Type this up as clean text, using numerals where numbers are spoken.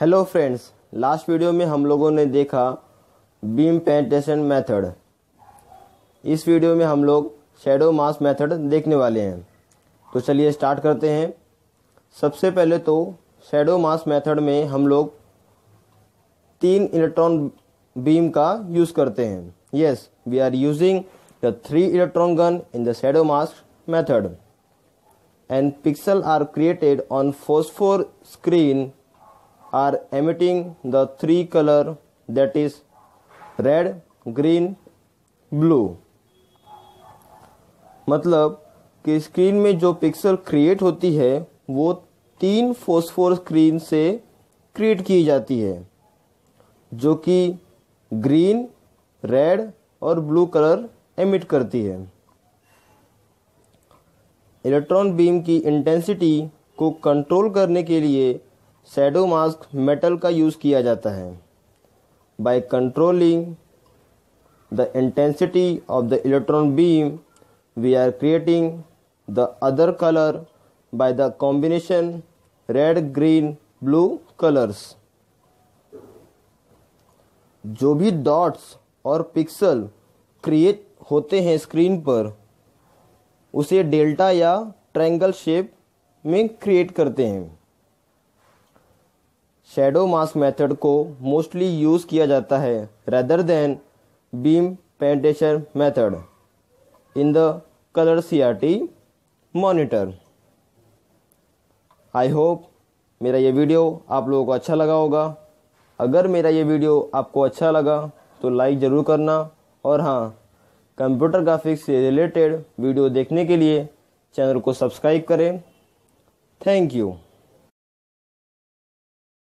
Hello friends, last video में हम लोगों ने देखा बीम पेंटेशन मेथड। इस वीडियो में हम लोग शैडो मास्क मेथड देखने वाले हैं। तो चलिए स्टार्ट करते हैं। सबसे पहले तो शैडो मास्क मेथड में हम लोग 3 इलेक्ट्रॉन बीम का यूज़ करते हैं। Yes, we are using the 3 electron gun in the shadow mask method and pixels are created on phosphor screen are emitting the 3 color, that is red, green, blue। मतलब कि screen में जो pixel create होती है वो 3 phosphor screen से create की जाती है, जो कि ग्रीन, रेड और ब्लू कलर एमिट करती है। इलेक्ट्रॉन बीम की इंटेंसिटी को कंट्रोल करने के लिए शैडो मास्क मेटल का यूज़ किया जाता है। By controlling the intensity of the electron beam we are creating the other colour by the combination red, green, blue colours. जो भी डॉट्स और पिक्सल क्रिएट होते हैं स्क्रीन पर, उसे डेल्टा या ट्रायंगल शेप में क्रिएट करते हैं। शैडो मास्क मेथड को मोस्टली यूज़ किया जाता है rather than beam penetration method in the colour CRT monitor. I hope मेरा ये वीडियो आप लोगों को अच्छा लगा होगा। अगर मेरा ये वीडियो आपको अच्छा लगा तो लाइक ज़रूर करना, और हाँ, कंप्यूटर ग्राफिक्स से रिलेटेड वीडियो देखने के लिए चैनल को सब्सक्राइब करें। Thank you.